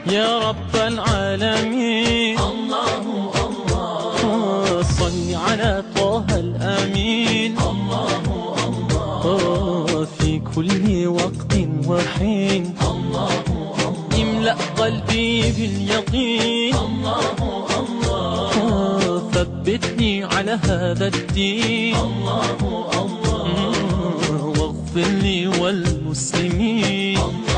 يا رب العالمين. الله الله صل على طه الأمين. الله الله في كل وقت وحين. الله الله املأ قلبي باليقين. الله الله ثبتني على هذا الدين. الله الله واغفر لي والمسلمين.